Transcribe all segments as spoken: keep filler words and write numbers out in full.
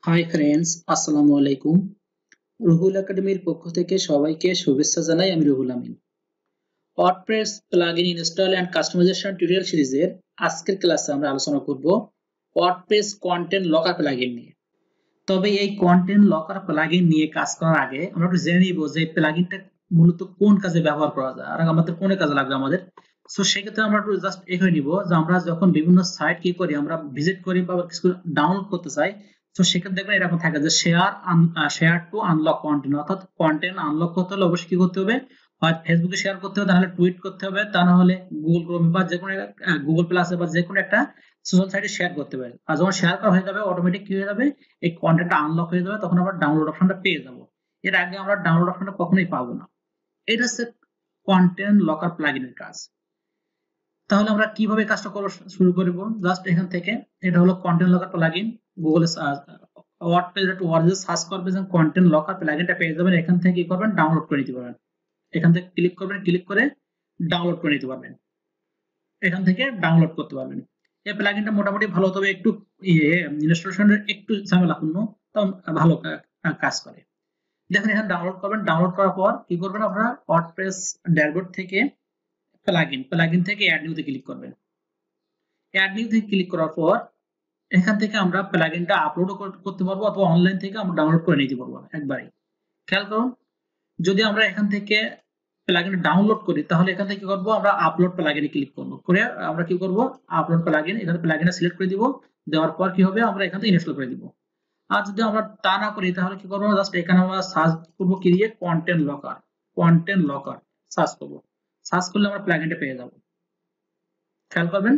Hi friends, আসসালামু আলাইকুম। রুহুল একাডেমির পক্ষ থেকে সবাইকে শুভেচ্ছা জানাই। আমি Ruhul Amin. WordPress plugin install and customization tutorial সিরিজের আজকের ক্লাসে আমরা আলোচনা করব ওয়ার্ডপ্রেস কন্টেন্ট লকার প্লাগইন নিয়ে। তবে এই কন্টেন্ট লকার প্লাগইন নিয়ে কাজ করার আগে আমরা একটু জেনে নিব যে প্লাগইনটা মূলত কোন কাজে ব্যবহার করা যায় আর আমাদের কোন কাজে লাগবে আমাদের। সো সেক্ষেত্রে আমরা একটু জাস্ট এখানে নিব যে আমরা যখন বিভিন্ন সাইট কি করি, আমরা ভিজিট করি বা কিছু ডাউনলোড করতে চাই, তো সেক্ষেত্রে দেখবেন এরকম থাকে যে share share to unlock content, অর্থাৎ কন্টেন্ট আনলক করতে হলে অবশ্যই কি করতে হবে, হয় ফেসবুকে শেয়ার করতে হবে, তাহলে টুইট করতে হবে, তা না হলে গুগল ক্রোম বা যে কোনো গুগল প্লাসে বা যে কোনো একটা সোশ্যাল সাইটে শেয়ার করতে হবে। আর যখন শেয়ার করা হয়ে যাবে অটোমেটিক কি হয়ে যাবে, এই কন্টেন্টটা আনলক হয়ে যাবে, তখন আমরা ডাউনলোড অপশনটা পেয়ে যাব। এর আগে আমরা ডাউনলোড অপশনটা কখনোই পাবো না। এটা হচ্ছে কন্টেন্ট লকার প্লাগইনের কাজ। তাহলে আমরা কিভাবে কাজটা করা শুরু করব, জাস্ট এখান থেকে এটা হলো কন্টেন্ট লকার প্লাগইন। গুগলে ওয়ার্ডপ্রেস ডট অর্গ সার্চ করবেন, কন্টেন্ট লকার প্লাগইনটা পেয়ে যাবেন। এখান থেকে কি করবেন, ডাউনলোড করে নিতে পারবেন। এখান থেকে ক্লিক করবেন, ক্লিক করে ডাউনলোড করে নিতে পারবেন। এখান থেকে ডাউনলোড করতে পারবেন। এই প্লাগইনটা মোটামুটি ভালো, তবে একটু ইয়ে ইনস্টলেশনের একটু ঝামেলাপূর্ণ, তো ভালো কাজ করে। দেখেন এখানে ডাউনলোড করবেন। ডাউনলোড করার পর কি করবেন, আপনারা ওয়ার্ডপ্রেস ড্যাশবোর্ড থেকে প্লাগইন প্লাগইন থেকে অ্যাড নিউতে ক্লিক করবেন। অ্যাড নিউতে ক্লিক করার পর এখান থেকে আমরা প্লাগইনটা আপলোডও করতে পারবো অথবা অনলাইন থেকে আমরা ডাউনলোড করে নিতে পারবো একবারে। খেয়াল করুন, যদি আমরা এখান থেকে প্লাগইনটা ডাউনলোড করি তাহলে এখান থেকে কি করব, আমরা আপলোড প্লাগইনে ক্লিক করব। করে আমরা কি করব, আপলোড প্লাগইন, এখানে প্লাগইনটা সিলেক্ট করে দিব। দেওয়ার পর কি হবে, আমরা এখান থেকে ইনস্টল করে দিব। আর যদি আমরা তা না করি তাহলে কি করব, জাস্ট এখানে আমরা সার্চ করব কি দিয়ে, content locker content locker search করব। সার্চ করলে আমরা প্লাগইনটা পেয়ে যাব। খেয়াল করবেন,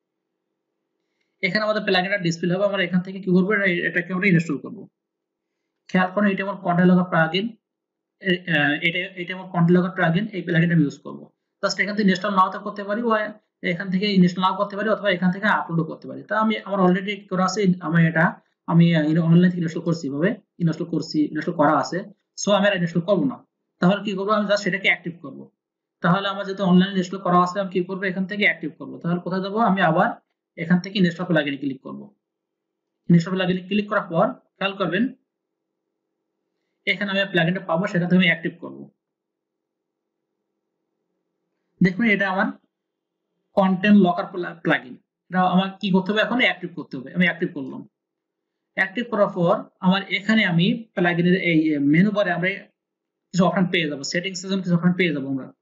এখানে আমাদের প্লাগইনটা ডিসপ্লে হবে। আমরা এখান থেকে কি করব, এটাকে আমরা ইনস্টল করব। খেয়াল করুন, এটা আমার কন্টেন্ট লকার প্লাগইন, এটা এটা আমার কন্টেন্ট লকার প্লাগইন। এই প্লাগইনটা আমি ইউজ করব। জাস্ট এখান থেকে ইনস্টল নাও করতে পারি, বা এখান থেকে ইনস্টল নাও করতে পারি, অথবা এখান থেকে আপলোডও করতে পারি। তা আমি আমার অলরেডি করা আছে, আমি এটা আমি অনলাইন থেকে ইনস্টল করছি, ভাবে ইনস্টল করছি, ইনস্টল করা আছে। সো আমি আর ইনস্টল করব না। তাহলে কি করব, আমি জাস্ট সেটাকে অ্যাক্টিভ করব। তাহলে আমার যেহেতু অনলাইন ইনস্টল করা আছে, আমি কি করব, এখান থেকে অ্যাক্টিভ করব। তাহলে কোথায় যাব, আমি আবার এখান থেকে ইনস্টল প্লাগইনে ক্লিক করব। ইনস্টল প্লাগইনে ক্লিক করার পর খেয়াল করবেন, এখানে আমি প্লাগইনটা পাবো, সেখান থেকে আমি অ্যাক্টিভ করব। দেখুন, এটা আমার কন্টেন্ট লকার প্লাগইন। এটা আমার কি করতে হবে, এখন অ্যাক্টিভ করতে হবে। আমি অ্যাক্টিভ করলাম। অ্যাক্টিভ করার পর আমার এখানে আমি প্লাগইনের এই মেনু বারে আমরা কিছু অপশন পেয়ে যাব, সেটিংস এর জন্য কিছু অপশন পেয়ে যাব আমরা।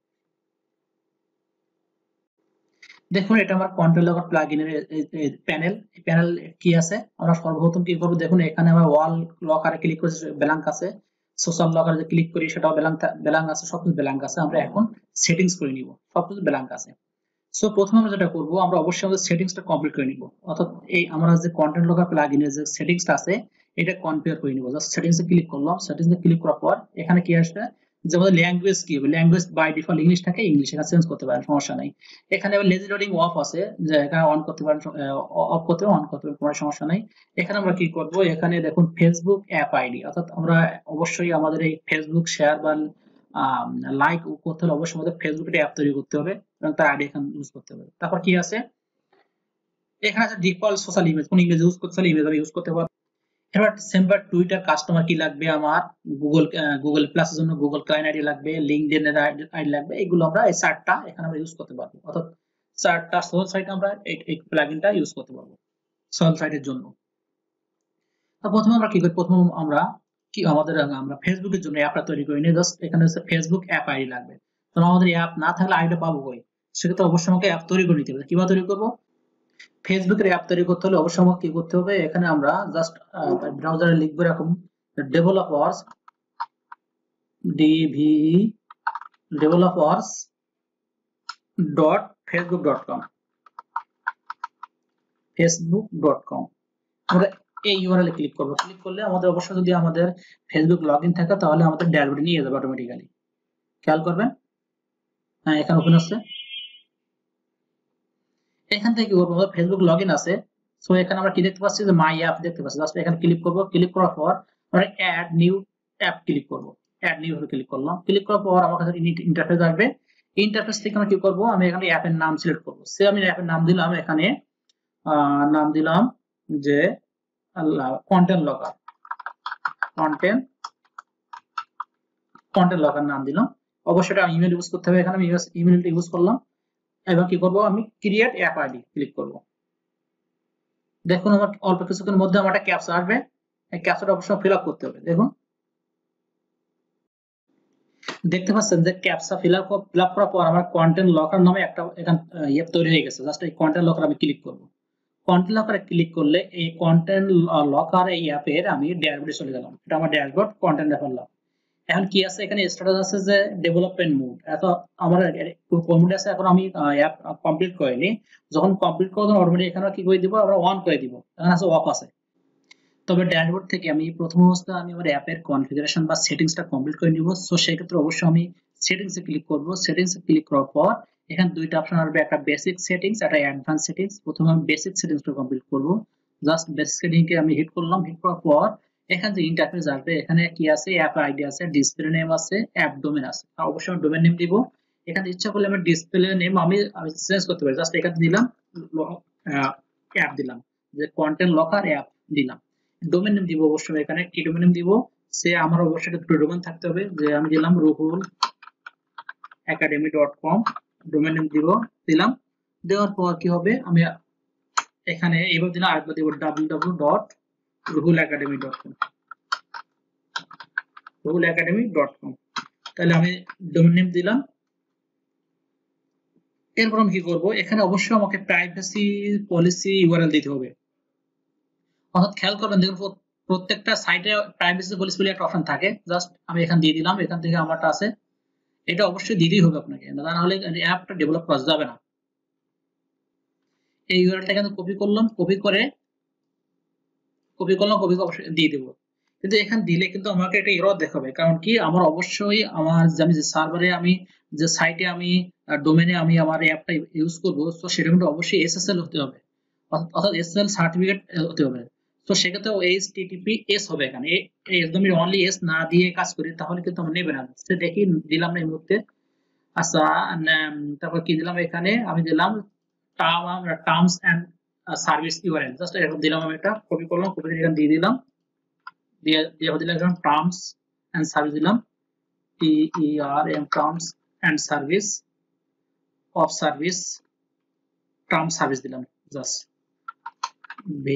দেখুন, এটা আমার কন্টেন্ট লকার প্লাগইনের প্যানেল। এই প্যানেল কি আছে, আমরা সর্বপ্রথম কি করব, দেখুন এখানে আমরা ওয়াল লকারে ক্লিক করে ব্ল্যাঙ্ক আছে, সোশ্যাল লকারে যে ক্লিক করি সেটাও ব্ল্যাঙ্ক ব্ল্যাঙ্ক আছে, সবকিছু ব্ল্যাঙ্ক আছে। আমরা এখন সেটিংস করে নিব, সবকিছু ব্ল্যাঙ্ক আছে। সো প্রথমে আমরা যেটা করব, আমরা অবশ্যই আমাদের সেটিংসটা কমপ্লিট করে নিব, অর্থাৎ এই আমরা যে কন্টেন্ট লকার প্লাগইনের যে সেটিংসটা আছে এটা কনফিগার করে নিব। জাস্ট সেটিংসে ক্লিক করলাম। সেটিংসে ক্লিক করার পর এখানে কি আসবে, যে আমাদের ল্যাঙ্গুয়েজ কি হবে, ল্যাঙ্গুয়েজ বাই ডিফল্ট ইংলিশ থাকে, ইংলিশ এখানে চেঞ্জ করতে পারেন, সমস্যা নাই। এখানে লেজি লোডিং অফ আছে, যে এখানে অন করতে পারেন, অফ করতে অন করতে পারেন, কোনো সমস্যা নাই। এখানে আমরা কি করব, এখানে দেখুন ফেসবুক অ্যাপ আইডি, অর্থাৎ আমরা অবশ্যই আমাদের এই ফেসবুক শেয়ার বা লাইক করতে হলে অবশ্যই আমাদের ফেসবুকে অ্যাপ তৈরি করতে হবে এবং তার আইডি এখানে ইউজ করতে হবে। তারপর কি আছে, এখানে আছে ডিফল্ট সোশ্যাল ইমেজ, কোন ইমেজ ইউজ করতে চাইলে ইমেজ আমি ইউজ করতে পারবো। এবার সেম্বার টুইটার কাস্টমার কি লাগবে, আমার গুগল গুগল প্লাসের জন্য গুগল ক্লায়েন্ট আইডি লাগবে, লিঙ্কডইন এর আইডি লাগবে। এগুলো আমরা এই চারটা এখানে আমরা ইউজ করতে পারবো, অর্থাৎ চারটা সোশ্যাল সাইট আমরা এই প্লাগইনটা ইউজ করতে পারবো সোশ্যাল সাইটের জন্য। তো প্রথমে আমরা কি করি, প্রথমে আমরা কি আমাদের আমরা ফেসবুকের জন্য অ্যাপটা তৈরি করি নিই। জাস্ট এখানে হচ্ছে ফেসবুক অ্যাপ আইডি লাগবে। তো আমাদের অ্যাপ না থাকলে আইডিটা পাবো কই, সেক্ষেত্রে অবশ্যই আমাকে অ্যাপ তৈরি করে নিতে হবে। কিভাবে তৈরি করবো, ফেসবুকের অ্যাপ তৈরি করতে হলে অবশ্যই আমাকে কি করতে হবে, এখানে আমরা জাস্ট ব্রাউজারে লিখবো এরকম developers dev developers dot Facebook dot com Facebook dot com আমরা এই ইউআরএল এ ক্লিক করব। ক্লিক করলে আমাদের অবশ্যই যদি আমাদের ফেসবুক লগইন থাকে তাহলে আমাদের ড্যাশবোর্ডে নিয়ে যাবে অটোমেটিক্যালি। খেয়াল করবেন, হ্যাঁ এখানে ওপেন হচ্ছে। এখান থেকে কি করব, আমাদের ফেসবুক লগইন আছে। সো এখানে আমরা কি দেখতে পাচ্ছি, যে মাই অ্যাপ দেখতে পাচ্ছি। জাস্ট এখানে ক্লিক করব। ক্লিক করার পর আমরা অ্যাড নিউ অ্যাপ ক্লিক করব। অ্যাড নিউ এ ক্লিক করলাম। ক্লিক করার পর আমার কাছে ইন্টারফেস আসবে। ইন্টারফেস থেকে আমরা কি করব, আমি এখানে অ্যাপের নাম সিলেক্ট করব। সে আমি অ্যাপের নাম দিলাম, এখানে নাম দিলাম যে content locker. Content content locker নাম দিলাম। অবশ্যই এটা ইমেল ইউজ করতে হবে, এখানে আমি ইমেলটা ইউজ করলাম। এবং কি করব, আমি ক্রিয়েট অ্যাপ আইডি ক্লিক করব। দেখুন আমার অল্প কিছুক্ষণের মধ্যে আমার একটা ক্যাপচা আসবে, এই ক্যাপচাটা অবশ্যই ফিল আপ করতে হবে। দেখুন দেখতে পাচ্ছেন যে captcha fill up fill up করার পর আমার কন্টেন্ট লকার নামে একটা এখানে অ্যাপ তৈরি হয়ে গেছে। জাস্ট এই কন্টেন্ট লকার আমি ক্লিক করব। কন্টেন্ট লকারে ক্লিক করলে এই কন্টেন্ট লকার এই অ্যাপের আমি ড্যাশবোর্ডে চলে গেলাম। এটা আমার ড্যাশবোর্ড কন্টেন্ট দেখালাম। এখন কি আছে, এখানে স্ট্যাটাস আছে যে ডেভেলপমেন্ট মোড। এত আমার মোড আছে, এখন আমি অ্যাপ কমপ্লিট করিনি। যখন কমপ্লিট করব তখন অটোমেটিক এখানে কি করে দিব, আমরা অন করে দিব। এখানে আছে অফ আছে। তবে ড্যাশবোর্ড থেকে আমি প্রথম অবস্থায় আমি আমার অ্যাপের কনফিগারেশন বা সেটিংসটা কমপ্লিট করে নিব। সো সেই ক্ষেত্রে অবশ্যই আমি সেটিংসে ক্লিক করব। সেটিংসে ক্লিক করার পর এখানে দুইটা অপশন আসবে, একটা বেসিক সেটিংস, একটা অ্যাডভান্স সেটিংস। প্রথমে আমি বেসিক সেটিংসটা কমপ্লিট করব। জাস্ট বেসিক সেটিংকে আমি হিট করলাম। হিট করার পর এখানে যে ইন্টারফেস আসবে, এখানে কি আছে, অ্যাপ আইডি আছে, ডিসপ্লে নেম আছে, অ্যাপ ডোমেন আছে। অবশ্যই আমি ডোমেন নেম দিব। এখানে ইচ্ছা করলে আমি ডিসপ্লে নেম আমি আমি চেঞ্জ করতে পারি। জাস্ট এখানে দিলাম অ্যাপ দিলাম, যে কন্টেন্ট লকার অ্যাপ দিলাম। ডোমেন নেম দিব অবশ্যই, এখানে কি ডোমেন নেম দিব, সে আমার অবশ্যই একটা ডোমেন থাকতে হবে। যে আমি দিলাম Ruhul Academy dot com domain name দিব। দিলাম, দেওয়ার পর কি হবে, আমি এখানে এইবার দিলাম আরেকবার দিব W W W dot Ruhul Academy dot com Ruhul Academy dot com. তাহলে আমি ডোমেন নেম দিলাম। এরপর আমি কি করব, এখানে অবশ্যই আমাকে প্রাইভেসি পলিসি ইউআরএল দিতে হবে। অর্থাৎ খেয়াল করবেন, দেখুন প্রত্যেকটা সাইটে প্রাইভেসি পলিসি বলে একটা অপশন থাকে। জাস্ট আমি এখানে দিয়ে দিলাম, এখান থেকে আমারটা আছে, এটা অবশ্যই দিতেই হবে আপনাকে, না হলে অ্যাপটা ডেভেলপ করা যাবে না। এই ইউআরএলটা এখানে কপি করলাম, কপি করে কপি করলাম কপি অবশ্যই দিয়ে দেবো। কিন্তু এখানে দিলে কিন্তু আমাকে একটা এরর দেখাবে। কারণ কি, আমার অবশ্যই আমার আমি যে সার্ভারে আমি যে সাইটে আমি ডোমেনে আমি আমার অ্যাপটা ইউজ করব, তো সেটা কিন্তু অবশ্যই এসএসএল হতে হবে, অর্থাৎ এসএসএল সার্টিফিকেট হতে হবে। তো সেক্ষেত্রে এইচটিটিপিএস হবে। এখানে একদমই অনলি এস না দিয়ে কাজ করি তাহলে কিন্তু আমার নেবে না। সে দেখি দিলাম না এই মুহূর্তে। আচ্ছা, তারপর কি দিলাম, এখানে আমি দিলাম terms and service URL. Just এরকম দিলাম, আমি এটা কপি করলাম, কপি করে এখানে দিয়ে দিলাম, দিয়ে দিয়ে দিলাম এখানে টার্মস এন্ড সার্ভিস দিলাম, T E R M terms and service of service term service দিলাম। জাস্ট ভি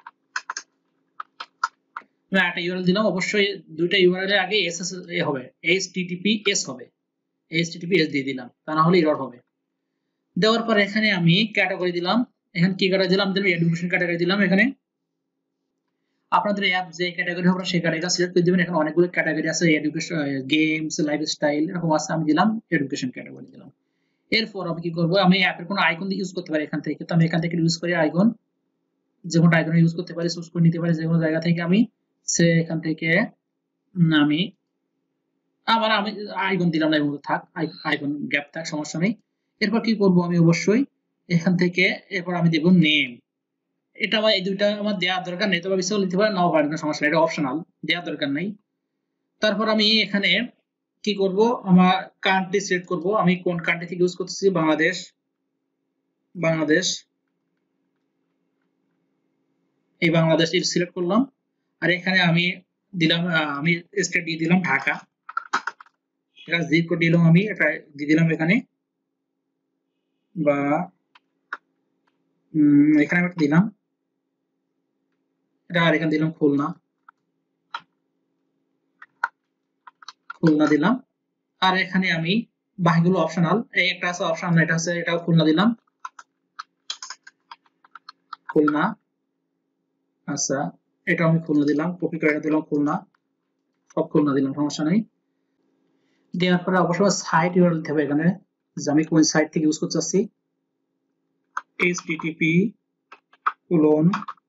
না একটা ইউআরএল দিলাম। অবশ্যই দুইটা ইউআরএল এর আগে এসএস এ হবে, এইচটিটিপিএস হবে, এইচটিটিপিএস দিয়ে দিলাম, তা না হলে এরর হবে। দেওয়ার পর এখানে আমি ক্যাটাগরি দিলাম। এখানে কি ক্যাটাগরি দিলাম, দিলাম এডুকেশন ক্যাটাগরি দিলাম। এখানে আপনাদের অ্যাপ যে ক্যাটাগরি হবে সেই ক্যাটাগরিটা সিলেক্ট করে দিবেন। এখানে অনেকগুলো ক্যাটাগরি আছে, এডুকেশন, গেমস, লাইফস্টাইল, এরকম আছে। আমি দিলাম এডুকেশন ক্যাটাগরি দিলাম। এরপর আমি কি করব, আমি অ্যাপের কোনো আইকন দিয়ে ইউজ করতে পারি এখান থেকে। তো আমি এখান থেকে ইউজ করি আইকন, যে কোনো আইকন ইউজ করতে পারি, চুজ করে নিতে পারি যে কোনো জায়গা থেকে। আমি সে এখান থেকে আমি আবার আমি আইকন দিলাম না, এবং থাক আইকন গ্যাপ থাক, সমস্যা নেই। এরপর কি করব, আমি অবশ্যই এখান থেকে এরপর আমি দেব নেম। এটা আমার এই দুইটা আমার দেওয়ার দরকার নেই, তবে বিষয় নিতে পারে, নাও পারে, কোনো সমস্যা নেই, এটা অপশনাল, দেওয়ার দরকার নেই। তারপর আমি এখানে কি করব, আমার কান্ট্রি সিলেক্ট করব। আমি কোন কান্ট্রি থেকে ইউজ করতেছি, বাংলাদেশ, বাংলাদেশ এই বাংলাদেশ সিলেক্ট করলাম। আর এখানে আমি দিলাম, আমি স্টেট দিয়ে দিলাম ঢাকা। এটা জিপ কোড দিলাম, আমি এটা দিয়ে দিলাম এখানে, বা এখানে আমি দিলাম এটা, আর এখানে দিলাম খুলনা, খুলনা দিলাম। আর এখানে আমি বাকিগুলো অপশনাল, এই একটা আছে অপশন, এটা আছে, এটাও খুলনা দিলাম, খুলনা। আচ্ছা, এটা আমি খুলনা দিলাম, কপি করে এটা দিলাম খুলনা, সব খুলনা দিলাম, সমস্যা নেই। দেওয়ার পরে অবশ্যই সাইট ইউআরএল দিতে হবে এখানে, যে আমি কোন সাইট থেকে ইউজ করতে চাচ্ছি, HTTP colon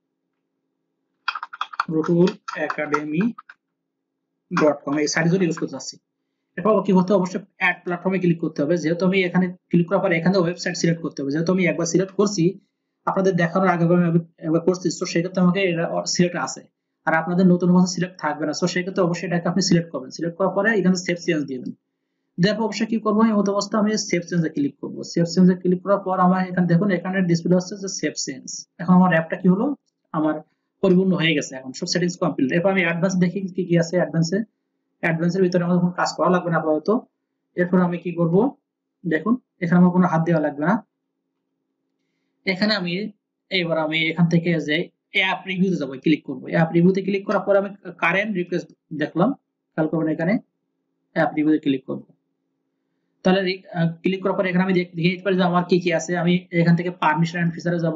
Ruhul Academy dot com এই সাইট যদি ইউজ করতে চাচ্ছি। এরপর কি করতে হবে, অবশ্যই অ্যাড প্ল্যাটফর্মে ক্লিক করতে হবে। যেহেতু আমি এখানে ক্লিক করার পর এখানে ওয়েবসাইট সিলেক্ট করতে হবে। যেহেতু আমি একবার সিলেক্ট করছি, আপনাদের দেখানোর আগে আমি একবার করছি, তো সেক্ষেত্রে আমাকে এটা সিলেক্ট আছে। আর আপনাদের নতুন ভাবে সিলেক্ট থাকবে না, তো সেক্ষেত্রে অবশ্যই এটাকে আপনি সিলেক্ট করবেন। সিলেক্ট করার পরে এখানে সেভ চেঞ্জ দিবেন। দেওয়ার অবশ্যই কি করবো, এই মতো অবস্থা আমি সেভ চেঞ্জে ক্লিক করব। সেভ চেঞ্জে ক্লিক করার পর আমার এখানে দেখুন, এখানে ডিসপ্লে হচ্ছে যে সেভ চেঞ্জ। এখন আমার অ্যাপটা কি হলো, আমার পরিপূর্ণ হয়ে গেছে, এখন সব সেটিংস কমপ্লিট। এরপর আমি অ্যাডভান্স দেখি কি কি আছে। অ্যাডভান্সে অ্যাডভান্সের ভিতরে আমাদের কোনো কাজ করা লাগবে না আপাতত। এরপর আমি কি করব, দেখুন এখানে আমার কোনো হাত দেওয়া লাগবে না। এখানে আমি এবার আমি এখান থেকে যে অ্যাপ রিভিউতে যাব, ক্লিক করব। অ্যাপ রিভিউতে ক্লিক করার পর আমি কারেন্ট রিকোয়েস্ট দেখলাম, খেয়াল করবেন এখানে অ্যাপ রিভিউতে ক্লিক করব। তাহলে ক্লিক করার পর এখানে আমি দেখে নিতে পারি যে আমার কি কি আছে। আমি এখান থেকে পারমিশন এন্ড ফিচারে যাব।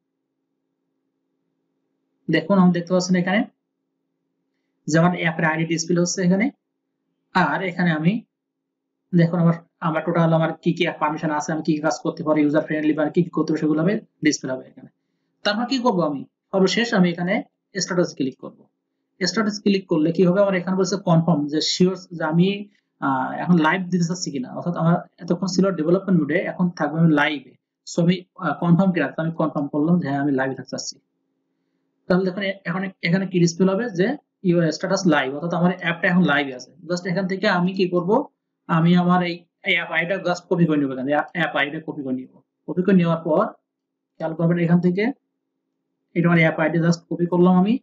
দেখুন আমি দেখতে পাচ্ছেন এখানে যে আমার অ্যাপের আইডি ডিসপ্লে হচ্ছে এখানে। আর এখানে আমি দেখুন আমার আমার টোটাল আমার কি কি পারমিশন আছে, আমি কি কি কাজ করতে পারি, ইউজার ফ্রেন্ডলি বা কি কি করতে পারি সেগুলো আমি ডিসপ্লে হবে এখানে। তারপর কি করব, আমি সর্বশেষ আমি এখানে স্ট্যাটাস ক্লিক করব। স্ট্যাটাস ক্লিক করলে কি হবে, আমার এখানে বলছে কনফার্ম, যে শিওর যে আমি এখন লাইভ দিতে চাচ্ছি কিনা, অর্থাৎ আমার এতক্ষণ ছিল ডেভেলপমেন্ট মোডে, এখন থাকবে আমি লাইভে। সো আমি কনফার্ম কিনা, আমি কনফার্ম করলাম যে হ্যাঁ আমি লাইভে থাকতে চাচ্ছি। তাহলে দেখুন এখন এখানে কি ডিসপ্লে হবে যে ইউর স্ট্যাটাস লাইভ, অর্থাৎ আমার অ্যাপটা এখন লাইভে আছে। জাস্ট এখান থেকে আমি কি করব, আমি আমার এই অ্যাপ আইডিটা জাস্ট কপি করে নেব। এখানে অ্যাপ আইডিটা কপি করে নিব। কপি করে নেওয়ার পর খেয়াল করবেন এখান থেকে এটা আমার অ্যাপ আইডি জাস্ট কপি করলাম, আমি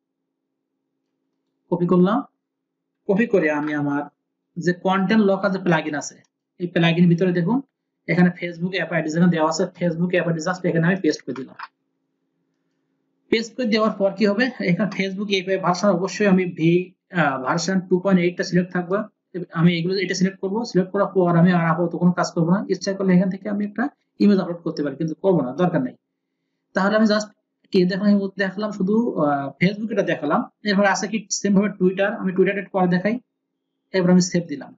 কপি করলাম। কপি করে আমি আমার যে কন্টেন্ট লকার যে প্লাগইন আছে, এই প্লাগইন ভিতরে দেখুন এখানে ফেসবুক অ্যাপ আইডি যেখানে দেওয়া আছে, ফেসবুক অ্যাপ আইডি জাস্ট এখানে আমি পেস্ট করে দিলাম। পেস্ট করে দেওয়ার পর কি হবে, এখানে ফেসবুক এপিআই ভার্সন অবশ্যই আমি V version two point eight টা সিলেক্ট থাকবে। আমি এগুলো এটা সিলেক্ট করব। সিলেক্ট করার পর আমি আর আপাতত কোনো কাজ করব না। ইচ্ছা করলে এখান থেকে আমি একটা ইমেজ আপলোড করতে পারি, কিন্তু করব না, দরকার নেই। তাহলে আমি জাস্ট কি দেখলাম, দেখলাম শুধু ফেসবুক এটা দেখালাম। এরপর আছে কি সেম ভাবে টুইটার, আমি টুইটার পরে দেখাই। এবার আমি সেভ দিলাম,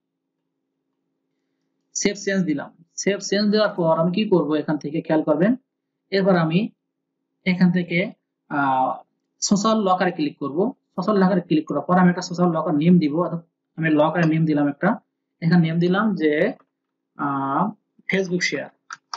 সেভ চেঞ্জ দিলাম। সেভ চেঞ্জ দেওয়ার পর আমি কি করব, এখান থেকে খেয়াল করবেন এবার আমি এখান থেকে সোশ্যাল লকারে ক্লিক করব। সোশ্যাল লকারে ক্লিক করার পর আমি একটা সোশ্যাল লকার নেম দিব, অর্থাৎ আমি লকারের নেম দিলাম একটা, এখানে নেম দিলাম যে Facebook share.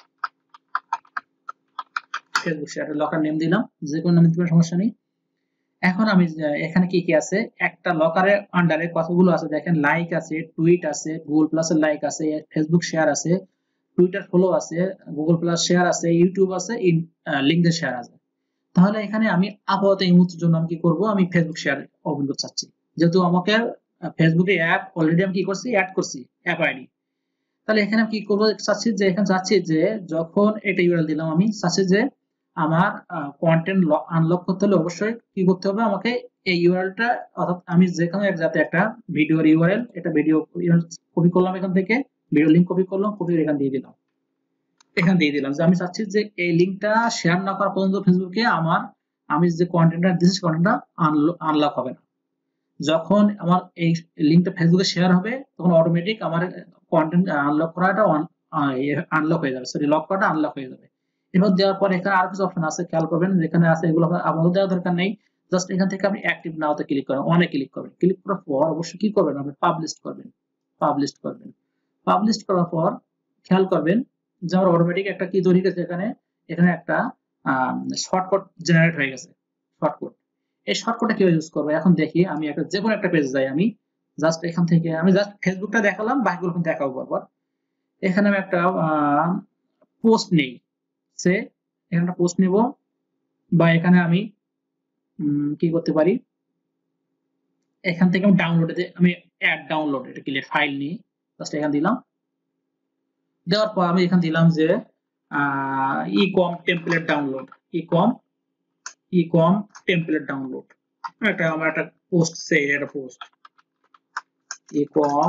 Facebook share locker name দিলাম, যে কোনো নাম দিতে সমস্যা নেই। এখন আমি এখানে কি কি আছে, একটা লকারের আন্ডারে কতগুলো আছে দেখেন, লাইক আছে, টুইট আছে, গুগল প্লাসের লাইক আছে, ফেসবুক শেয়ার আছে, টুইটার ফলো আছে, গুগল প্লাস শেয়ার আছে, ইউটিউব আছে, লিঙ্কডইন শেয়ার আছে। তাহলে এখানে আমি আপাতত এই মুহূর্তের জন্য আমি কি করব, আমি ফেসবুক শেয়ার ওপেন করতে চাচ্ছি, যেহেতু আমাকে ফেসবুকে অ্যাপ অলরেডি আমি কি করছি, অ্যাড করছি অ্যাপ আইডি। তাহলে এখানে আমি কি করব চাচ্ছি, যে এখানে চাচ্ছি যে যখন এটা ইউআরএল দিলাম, আমি চাচ্ছি যে আমার কন্টেন্ট আনলক করতে হলে অবশ্যই কি করতে হবে, আমাকে এই ইউআরএলটা, অর্থাৎ আমি যেখানে এক জাতে একটা ভিডিওর ইউআরএল, এটা ভিডিও কপি করলাম, এখান থেকে ভিডিও লিংক কপি করলাম, কপি এখান দিয়ে দিলাম। এখানে দিয়ে দিলাম যে আমি চাচ্ছি যে এই লিংকটা শেয়ার না করা পর্যন্ত ফেসবুকে আমার আমি যে কন্টেন্টটা দিচ্ছি কন্টেন্টটা আনলক হবে না। যখন আমার এই লিংকটা ফেসবুকে শেয়ার হবে তখন অটোমেটিক আমার কন্টেন্ট আনলক করাটা আনলক হয়ে যাবে, সরি লক করাটা আনলক হয়ে যাবে। এবার দেওয়ার পর এখানে আরো কিছু অপশন আছে, খেয়াল করবেন যেখানে আছে এগুলো আপনাদের দেওয়ার দরকার নেই। জাস্ট এখান থেকে আপনি অ্যাক্টিভ নাওতে ক্লিক করেন, অনে ক্লিক করবেন। ক্লিক করার পর অবশ্যই কি করবেন, আপনি পাবলিশ করবেন। পাবলিশ করবেন পাবলিশ করার পর খেয়াল করবেন যে আমার অটোমেটিক একটা কি তৈরি হয়েছে, এখানে এখানে একটা শর্টকাট জেনারেট হয়ে গেছে। শর্টকাট, এই শর্টকাটটা কিভাবে ইউজ করবো এখন দেখি। আমি একটা যে কোনো একটা পেজ যাই, আমি জাস্ট এখান থেকে আমি জাস্ট ফেসবুকটা দেখালাম, বাকিগুলো দেখাবো পরপর। এখানে আমি একটা পোস্ট নেই, সে এখানে একটা পোস্ট নিব, বা এখানে আমি কি করতে পারি, এখান থেকে আমি ডাউনলোডে আমি অ্যাড ডাউনলোড এটা ক্লিয়ার ফাইল নিয়ে জাস্ট এখানে দিলাম। দেওয়ার পর আমি এখানে দিলাম যে e com template download, e com e com template download. একটা আমার একটা পোস্ট সে একটা post e com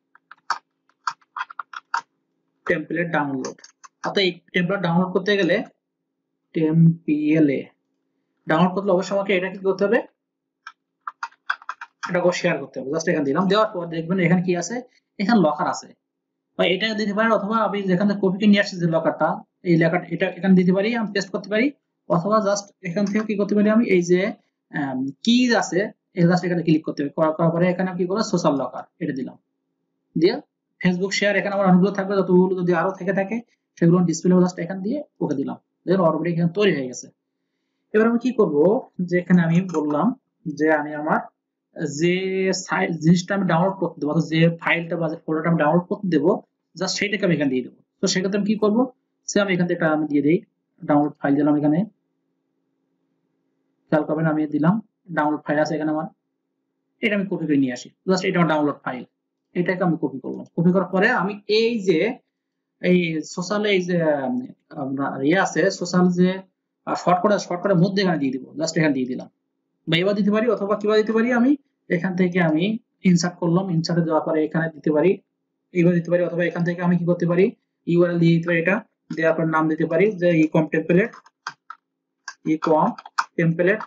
template download. অর্থাৎ এই টেমপ্লেট ডাউনলোড করতে গেলে টেমপিএলএ ডাউনলোড করতে অবশ্যই আমাকে এটা কি করতে হবে, এটাকে শেয়ার করতে হবে। জাস্ট এখানে দিলাম। দেওয়ার পর দেখবেন এখানে কি আছে, এখানে লকার আছে, বা এটা দিতে পারেন, অথবা আমি যেখান থেকে কপি করে নিয়ে আসছি যে লকারটা, এই লেখাটা এটা এখানে দিতে পারি, আমি পেস্ট করতে পারি, অথবা জাস্ট এখান থেকে কি করতে পারি, আমি এই যে কি আছে এই জাস্ট এখানে ক্লিক করতে হবে। করার পরে এখানে কি করবো, সোশ্যাল লকার এটা দিলাম। দিয়ে ফেসবুক শেয়ার এখানে আমার অনেকগুলো থাকবে, যতগুলো যদি আরো থেকে থাকে সেগুলো ডিসপ্লে জাস্ট এখানে দিয়ে ওকে দিলাম। দেখুন অটোমেটিক এখানে তৈরি হয়ে গেছে। এবার আমি কি করব, যে এখানে আমি বললাম যে আমি আমার যে জিনিসটা আমি ডাউনলোড করতে দেবো, যে ফাইলটা বা যে ফোল্ডারটা আমি ডাউনলোড করতে দেবো, জাস্ট সেটাকে আমি এখানে দিয়ে দেবো। তো সেক্ষেত্রে আমি কি করবো, সে আমি এখান থেকে আমি দিয়ে দিই, ডাউনলোড ফাইল দিলাম এখানে। খেয়াল করবেন আমি দিলাম ডাউনলোড ফাইল আছে এখানে আমার, এটা আমি কপি করে নিয়ে আসি, জাস্ট এটা আমার ডাউনলোড ফাইল, এটাকে আমি কপি করলাম। কপি করার পরে আমি এই যে এই সোশ্যাল এই যে আপনার ইয়ে আছে সোশ্যাল যে শর্টকাট শর্টকাটের মধ্যে এখানে দিয়ে দিব, জাস্ট এখানে দিয়ে দিলাম। বা এবার দিতে পারি অথবা কিভাবে দিতে পারি, আমি এখান থেকে আমি ইনসার্ট করলাম, ইনসার্টে দেওয়ার পরে এখানে দিতে পারি, এইভাবে দিতে পারি, অথবা এখান থেকে আমি কি করতে পারি ইউআরএল দিয়ে দিতে পারি, এটা দেওয়ার পর নাম দিতে পারি যে ecom template, ecom template,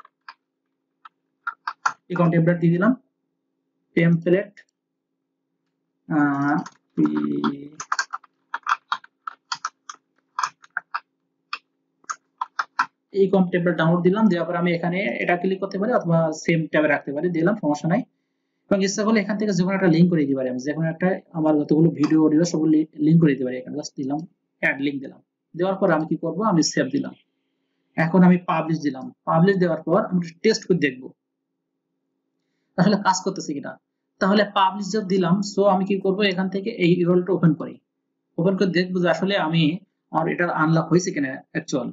ecom template দিয়ে দিলাম, টেমপ্লেট ইকম টেমপ্লেট ডাউনলোড দিলাম, দেওয়ার পর আমি এখানে এটা ক্লিক করতে পারি অথবা সেম ট্যাবে রাখতে পারি, দিলাম সমস্যা নাই। এবং ইচ্ছা করলে এখান থেকে যে কোনো একটা লিঙ্ক করে দিতে পারি, আমি যে কোনো একটা আমার যতগুলো ভিডিও অডিও সবগুলো লিঙ্ক করে দিতে পারি, এখানে জাস্ট দিলাম অ্যাড লিঙ্ক দিলাম, দেওয়ার পর আমি কি করব আমি সেভ দিলাম। এখন আমি পাবলিশ দিলাম, পাবলিশ দেওয়ার পর আমি টেস্ট করে দেখব আসলে কাজ করতেছে কিনা। তাহলে পাবলিশ যা দিলাম, সো আমি কি করব এখান থেকে এই ইউআরএলটা ওপেন করি, ওপেন করে দেখব যে আসলে আমি আমার এটা আনলক হয়েছে কিনা অ্যাকচুয়াল।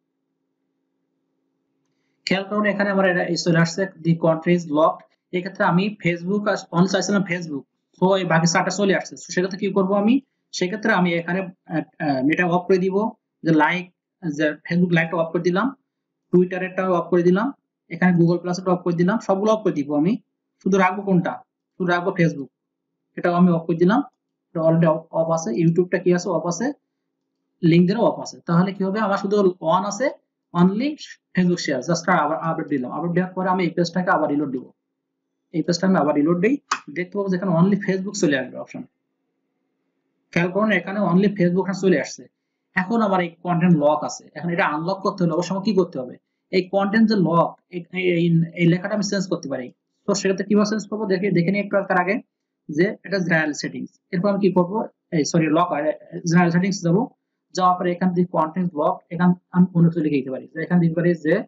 খেয়াল করুন এখানে আমার এটা চলে আসছে দি কন্ট্রি ইজ লকড, এই ক্ষেত্রে আমি ফেসবুক অন চাইছিলাম ফেসবুক, সো এই বাকি চারটা চলে আসছে, সো সেক্ষেত্রে কি করব আমি, সেক্ষেত্রে আমি এখানে এটা অফ করে দিব, যে লাইক যে ফেসবুক লাইকটা অফ করে দিলাম, টুইটারেরটা অফ করে দিলাম, এখানে গুগল প্লাসটা অফ করে দিলাম, সবগুলো অফ করে দিব আমি, শুধু রাখবো কোনটা, শুধু রাখবো ফেসবুক, এটাও আমি অফ করে দিলাম, এটা অলরেডি অফ আছে, ইউটিউবটা কি আছে অফ আছে, লিঙ্কদেরও অফ আছে। তাহলে কি হবে আমার শুধু অন আছে অনলি ফেসবুক শেয়ার, জাস্ট আবার আপডেট দিলাম, আপডেট দেওয়ার পরে আমি এই পেজটাকে আবার রিলোড দিব, এই পেজটা আমি আবার রিলোড দিই, দেখতে পাবো যেখানে অনলি ফেসবুক চলে আসবে অপশন। খেয়াল করুন এখানে অনলি ফেসবুক চলে আসছে। এখন আমার এই কন্টেন্ট লক আছে, এখন এটা আনলক করতে হলে অবশ্যই কি করতে হবে, এই কন্টেন্ট যে লক এই লেখাটা আমি চেঞ্জ করতে পারি, তো সেটাতে কিভাবে চেঞ্জ করবো দেখে দেখে নিই একটু তার আগে, যে এটা জেনারেল সেটিংস, এরপর আমি কি করবো এই সরি লক জেনারেল সেটিংস যাবো, যাওয়ার পরে এখান থেকে কন্টেন্ট ব্লক, এখান আমি অন্য কিছু লিখে দিতে পারি, এখানে দিতে পারি যে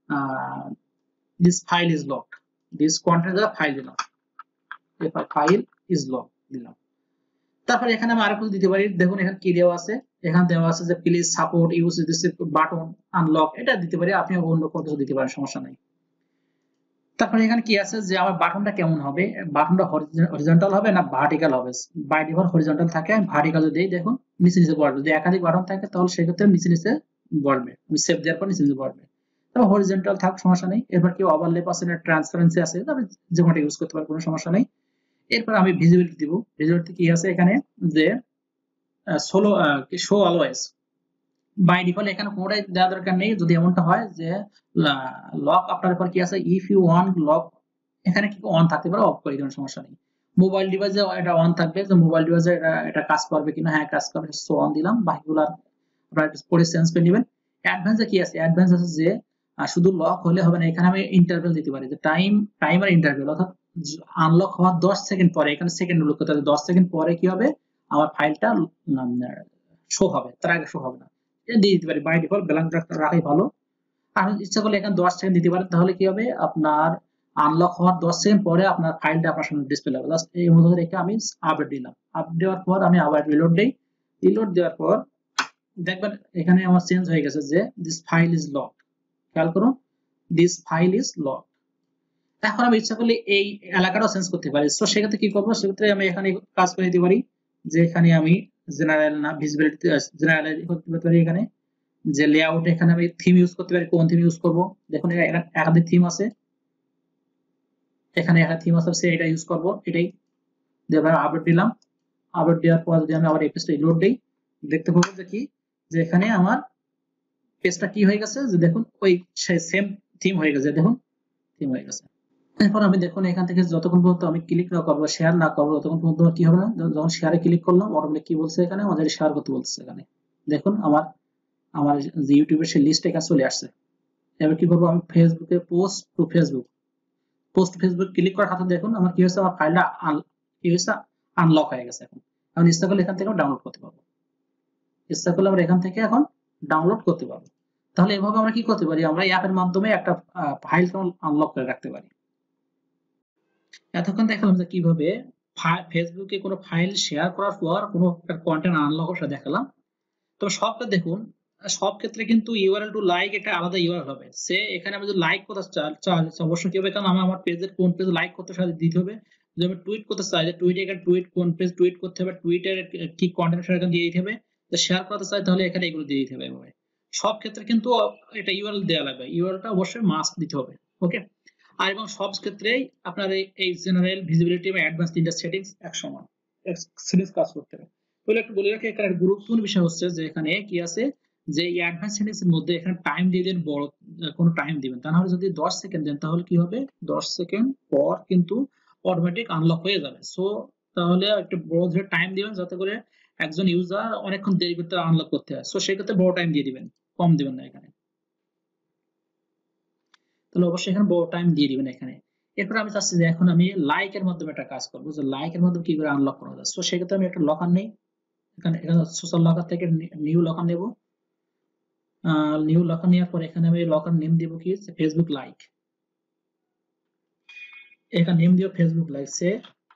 this file is locked, this content দ্বারা ফাইল দিলাম, ফাইল ইজ লক দিলাম। তারপরে এখানে আমি আরো কিছু দিতে পারি, দেখুন এখানে কি দেওয়া আছে, এখানে দেওয়া আছে যে please support use this button unlock, এটা দিতে পারি, আপনি অন্য কোনো কিছু দিতে পারেন সমস্যা নাই। তারপরে এখানে কি আছে যে আমার বাটনটা কেমন হবে, বাটনটা হরিজন্টাল হবে না ভার্টিক্যাল হবে, বাই ডিফল্ট হরিজন্টাল থাকে, আমি ভার্টিক্যাল দিই, দেখুন নিচে নিচে পড়বে, যদি একাধিক বাটন থাকে তাহলে সেক্ষেত্রে নিচে নিচে পড়বে, আমি সেভ দেওয়ার পর নিচে নিচে পড়বে, তবে হরিজন্টাল থাক সমস্যা নেই। এরপর কি ওভারল্যাপ আছে না ট্রান্সপারেন্সি আছে, তবে যে কোনোটা ইউজ করতে পারবেন কোনো সমস্যা নেই। এরপর আমি ভিজিবিলিটি দিব, ভিজিবিলিটি কি আছে এখানে যে solo show always, by default এখানে কোনোটাই দেওয়া দরকার নেই, যদি এমনটা হয় যে লক আপনার পর কি আছে ইফ ইউ ওয়ান্ট লক, এখানে কি অন থাকতে পারে, অফ করে দিবেন সমস্যা নেই। মোবাইল ডিভাইসে এটা অন থাকবে, যে মোবাইল ডিভাইসে এটা এটা কাজ করবে কিনা, হ্যাঁ কাজ করবে, সো অন দিলাম, বাকিগুলো আপনারা পরে চেঞ্জ করে নেবেন। অ্যাডভান্সে কি আছে, অ্যাডভান্স আছে যে শুধু লক হলে হবে না, এখানে আমি ইন্টারভেল দিতে পারি, যে টাইম টাইমার ইন্টারভেল, অর্থাৎ আনলক হওয়ার দশ সেকেন্ড পরে, এখানে সেকেন্ড উল্লেখ করতে হবে, দশ সেকেন্ড পরে কি হবে আমার ফাইলটা শো হবে, তার আগে শো হবে না, এটা দিয়ে দিতে পারি, বাই ডিফল্ট ব্ল্যাঙ্ক রাখাই ভালো। আর ইচ্ছা করলে এখানে দশ সেকেন্ড দিতে পারেন, তাহলে কি হবে আপনার আনলক হওয়ার দশ সেকেন্ড পরে আপনার ফাইলটা আপনার সামনে ডিসপ্লে হবে, জাস্ট এই মতো রেখে আমি আপডেট দিলাম, আপডেট দেওয়ার পর আমি আবার রিলোড দেই, রিলোড দেওয়ার পর দেখবেন এখানে আমার চেঞ্জ হয়ে গেছে যে দিস ফাইল ইজ লকড, খেয়াল করুন দিস ফাইল ইজ লকড। এখন আমি ইচ্ছা করলে এই এলাকাটাও চেঞ্জ করতে পারি, তো সেক্ষেত্রে কি করবো, সেক্ষেত্রে আমি এখানে কাজ করে দিতে পারি, যে এখানে আমি জেনারেল না ভিজিবিলিটি জেনারেল করতে পারি, এখানে যে লেআউট এখানে আমি থিম ইউজ করতে পারি, কোন থিম ইউজ করব, দেখুন এখানে একাধিক থিম আছে, এখানে একটা থিম আছে, এটা ইউজ করব, এটাই দিয়ে আমি আপডেট দিলাম, আপডেট দেওয়ার পর যদি আমি আবার এই পেজটা রিলোড দেই, দেখতে পাবো যে কি যে এখানে আমার পেজটা কি হয়ে গেছে, যে দেখুন ওই সেম থিম হয়ে গেছে, দেখুন থিম হয়ে গেছে। এরপর আমি দেখুন এখান থেকে যতক্ষণ পর্যন্ত আমি ক্লিক না করবো, শেয়ার না করবো, ততক্ষণ পর্যন্ত কি হবে না, যখন শেয়ারে ক্লিক করলাম অটোমেটিক কি বলছে এখানে আমাদের শেয়ার করতে বলছে, এখানে দেখুন আমার আমার যে ইউটিউবের সেই লিস্ট এখানে চলে আসছে। এবার কি করবো আমি ফেসবুকে post to Facebook, post Facebook click করার সাথে দেখুন আমার কি হয়েছে, আমার ফাইলটা কি হয়েছে আনলক হয়ে গেছে। এখন আমি ইচ্ছা করলে এখান থেকে ডাউনলোড করতে পারবো, ইচ্ছা করলে আমরা এখান থেকে এখন ডাউনলোড করতে পারবো। তাহলে এভাবে আমরা কি করতে পারি, আমরা অ্যাপের মাধ্যমে একটা ফাইল আনলক করে রাখতে পারি। এতক্ষণ দেখালাম যে কিভাবে ফেসবুকে কোনো ফাইল শেয়ার করার পর কোনো কন্টেন্ট আনলক সেটা দেখালাম। তো সবটা দেখুন সব ক্ষেত্রে কিন্তু ইউআরএল টু লাইক একটা আলাদা ইউআরএল হবে। সে এখানে আমি যদি লাইক করতে চাই অবশ্যই কি হবে, কারণ আমি আমার পেজের কোন পেজ লাইক করতে সাথে দিতে হবে। যদি আমি টুইট করতে চাই যে টুইটে এখানে টুইট কোন পেজ টুইট করতে হবে, টুইটের কি কন্টেন্ট সেটা এখানে দিয়ে দিতে হবে। তো শেয়ার করতে চাই তাহলে এখানে এগুলো দিয়ে দিতে হবে এভাবে। সব ক্ষেত্রে কিন্তু এটা ইউআরএল দেওয়া লাগবে, ইউআরএলটা অবশ্যই মাস্ট দিতে হবে। ওকে। আর এবং সব ক্ষেত্রেই আপনার এই জেনারেল ভিজিবিলিটি এবং অ্যাডভান্স তিনটা সেটিংস এক সমান সেটিংস কাজ করতে হবে। তাহলে একটু বলে রাখি এখানে গুরুত্বপূর্ণ বিষয় হচ্ছে যে এখানে কি আছে যে এই অ্যাডভান্স সেটিংস এর মধ্যে এখানে টাইম দিয়ে দেন, বড় কোনো টাইম দিবেন, তা না হলে যদি দশ সেকেন্ড দেন তাহলে কি হবে, দশ সেকেন্ড পর কিন্তু অটোমেটিক আনলক হয়ে যাবে। সো তাহলে একটু বড় ধরে টাইম দিবেন যাতে করে একজন ইউজার অনেকক্ষণ দেরি করতে আনলক করতে হয়। সো সেক্ষেত্রে বড় টাইম দিয়ে দিবেন, কম দিবেন না এখানে। তাহলে অবশ্যই এখানে বড় টাইম দিয়ে দিবেন এখানে। এরপর আমি চাচ্ছি যে এখন আমি লাইকের মাধ্যমে একটা কাজ করবো, যে লাইকের মাধ্যমে কি করে আনলক করা যায়। সো সেক্ষেত্রে আমি একটা লকার নেই, এখানে এখানে সোশ্যাল লকার থেকে নিউ লকার নেব। নিউ লকার নেওয়ার পর এখানে আমি লকার নেম দিব কি ফেসবুক লাইক, এখানে নেম দিব ফেসবুক লাইক, সে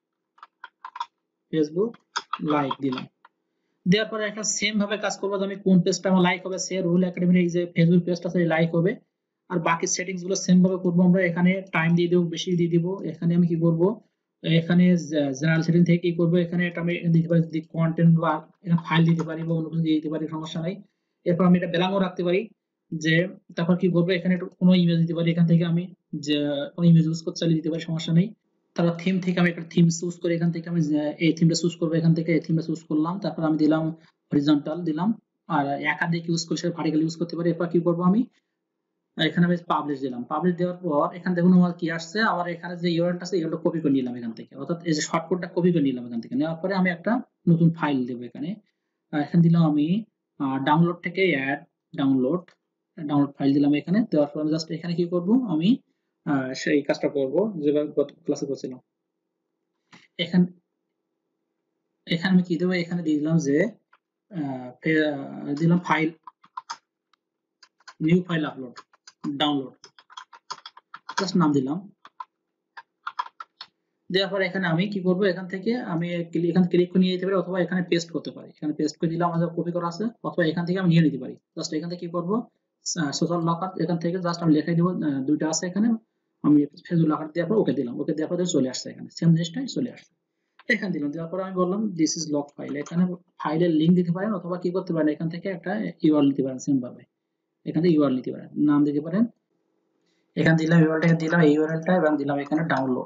ফেসবুক লাইক দিলাম। দেওয়ার পরে একটা সেম ভাবে কাজ করবো, আমি কোন পেজটা আমার লাইক হবে, সে রুহুল একাডেমির এই যে ফেসবুক পেজটা সেই লাইক হবে। আর বাকি সেটিংস গুলো সেম ভাবে করবো আমরা। এখানে টাইম দিয়ে দেবো, বেশি দিয়ে দিব। এখানে আমি কি করব, এখানে জেনারেল সেটিং থেকে কি করবো, এখানে এটা আমি দিতে পারি কন্টেন্ট বা এখানে ফাইল দিতে পারি বা অন্য কিছু দিয়ে দিতে পারি, সমস্যা নাই। এরপর আমি এটা বেলাঙ্গও রাখতে পারি। যে তারপর কি করবো, এখানে কোনো ইমেজ দিতে পারি, এখান থেকে আমি যে কোনো ইমেজ ইউজ করতে চাইলে দিতে পারি, সমস্যা নেই। তারপর থিম থেকে আমি একটা থিম চুজ করে এখান থেকে আমি এই থিমটা চুজ করবো, এখান থেকে এই থিমটা চুজ করলাম। তারপর আমি দিলাম হরিজন্টাল দিলাম, আর একাধিক ইউজ করলে সেটা ভার্টিক্যাল ইউজ করতে পারি। এরপর কি করবো আমি এখানে আমি পাবলিশ দিলাম। পাবলিশ দেওয়ার পর এখানে দেখুন আমার কি আসছে, আমার এখানে যে ইউআরএলটা আছে ইউআরএলটা কপি করে নিলাম এখান থেকে, অর্থাৎ এই যে শর্টকাটটা কপি করে নিলাম এখান থেকে। নেওয়ার পরে আমি একটা নতুন ফাইল দেব এখানে। এখানে দিলাম আমি ডাউনলোড থেকে অ্যাড ডাউনলোড ডাউনলোড ফাইল দিলাম এখানে। দেওয়ার পর জাস্ট এখানে কি করব, আমি সেই কাজটা করব যেভাবে গত ক্লাসে করছিলাম। এখানে এখানে আমি কি দেবো, এখানে দিয়ে দিলাম যে দিলাম file new file upload download, just নাম দিলাম। দেওয়ার পর এখানে আমি কি করব, এখান থেকে আমি এখান ক্লিক করে নিয়ে যেতে পারি অথবা এখানে পেস্ট করতে পারি। এখানে পেস্ট করে দিলাম, আমাদের কপি করা আছে, অথবা এখান থেকে আমি নিয়ে নিতে পারি। জাস্ট এখান থেকে কি করব, সোশ্যাল লকার এখান থেকে জাস্ট আমি লিখে দিব, দুইটা আছে এখানে, আমি ফেসবুক লকার দেওয়ার পর ওকে দিলাম। ওকে দেওয়ার পর চলে আসছে, এখানে সেম জিনিসটাই চলে আসছে। এখানে দিলাম, দেওয়ার পর আমি বললাম দিস ইজ লক ফাইল। এখানে ফাইলের লিঙ্ক দিতে পারেন অথবা কি করতে পারেন, এখান থেকে একটা ইউআরএল দিতে পারেন সেম ভাবে। এখান থেকে ইউআরএল দিতে পারেন, নাম দিতে পারেন। এখানে দিলাম ইউআরএলটা, দিলাম এই ইউআরএলটা এবং দিলাম এখানে ডাউনলোড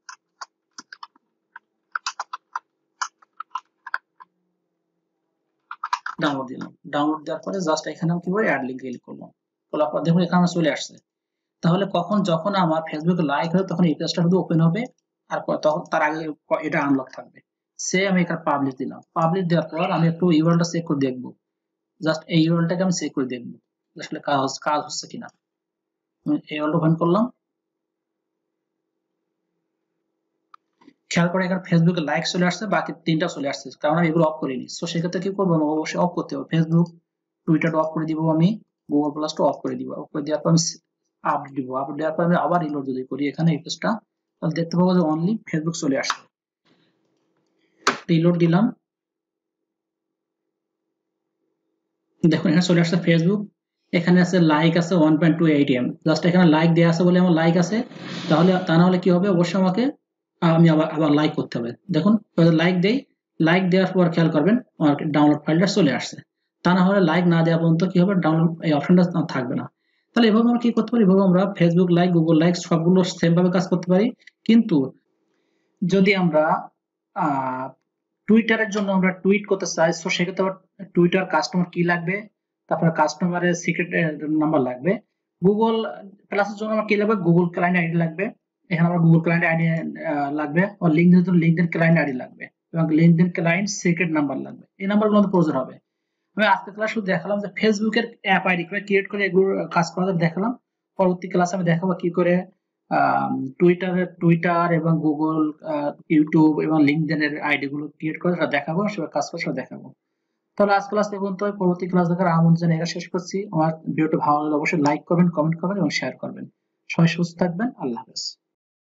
ডাউনলোড দিলাম। ডাউনলোড দেওয়ার পরে জাস্ট এখানে আমি কি করে অ্যাড লিংক ক্লিক করলাম। খোলার পর দেখুন এখানে চলে আসছে। তাহলে কখন যখন আমার ফেসবুকে লাইক হবে তখন এই পেজটা শুধু ওপেন হবে, আর তখন তার আগে এটা আনলক থাকবে। সে আমি এখানে পাবলিশ দিলাম। পাবলিশ দেওয়ার পর আমি একটু ইউআরএলটা চেক করে দেখবো, জাস্ট এই ইউআরএলটাকে আমি চেক করে দেখবো আসলে কাজ কাজ হচ্ছে কিনা। আমি ইউআরএল ওপেন করলাম, খেয়াল করে এখানে ফেসবুকে লাইক চলে আসছে, বাকি তিনটা চলে আসছে, কারণ আমি এগুলো অফ করিনি। সো সেক্ষেত্রে কি করবো, আমি অবশ্যই অফ করতে হবে। ফেসবুক টুইটারটা অফ করে দিব, আমি গুগল প্লাসটা অফ করে দিব। অফ করে দেওয়ার পর আমি আপডেট দিব। আপডেট দেওয়ার পর আমি আবার রিলোড যদি করি এখানে এই পেজটা, তাহলে দেখতে পাবো যে অনলি ফেসবুক চলে আসছে। রিলোড দিলাম, দেখুন এখানে চলে আসছে ফেসবুক। এখানে আছে লাইক আছে one point two eight M. Just এখানে লাইক দেওয়া আছে বলে আমার লাইক আছে, তাহলে তা না হলে কি হবে, অবশ্যই আমাকে আমি আবার আবার লাইক করতে হবে। দেখুন লাইক দেই, লাইক দেওয়ার পর খেয়াল করবেন আমার ডাউনলোড ফাইলটা চলে আসছে। তা না হলে লাইক না দেওয়া পর্যন্ত কি হবে, ডাউনলোড এই অপশনটা থাকবে না। তাহলে এভাবে আমরা কি করতে পারি, এভাবে আমরা ফেসবুক লাইক গুগল লাইক সবগুলো সেম ভাবে কাজ করতে পারি। কিন্তু যদি আমরা আহ টুইটারের জন্য আমরা টুইট করতে চাই, তো সেক্ষেত্রে টুইটার কাস্টমার কি লাগবে, তারপরে কাস্টমারের সিক্রেট নাম্বার লাগবে। গুগল প্লাসের জন্য আমার কি লাগবে, গুগল ক্লায়েন্ট আইডি লাগবে। এখানে আমার গুগল ক্লায়েন্ট আইডি লাগবে, আর লিঙ্কডইনের জন্য লিঙ্কডইন ক্লায়েন্ট আইডি লাগবে, এবং লিঙ্কডইন ক্লায়েন্ট সিক্রেট নাম্বার লাগবে। এই নাম্বারগুলো আমাদের প্রয়োজন হবে। আমি আজকে ক্লাস শুধু দেখালাম যে ফেসবুকের অ্যাপ আইডি করে ক্রিয়েট করে এগুলো কাজ করা দেখালাম। পরবর্তী ক্লাসে আমি দেখাবো কি করে টুইটার টুইটার এবং গুগল ইউটিউব এবং লিঙ্কডইনের আইডি গুলো ক্রিয়েট করে সেটা দেখাবো, সেটা কাজ করে সেটা দেখাবো। তাহলে আজ ক্লাস এই পর্যন্ত, পরবর্তী ক্লাস দেখার আমন্ত্রণ জানিয়ে এটা শেষ করছি। আমার ভিডিওটা ভালো লাগলে অবশ্যই লাইক করবেন, কমেন্ট করবেন এবং শেয়ার করবেন। সবাই সুস্থ থাকবেন। আল্লাহ হাফেজ।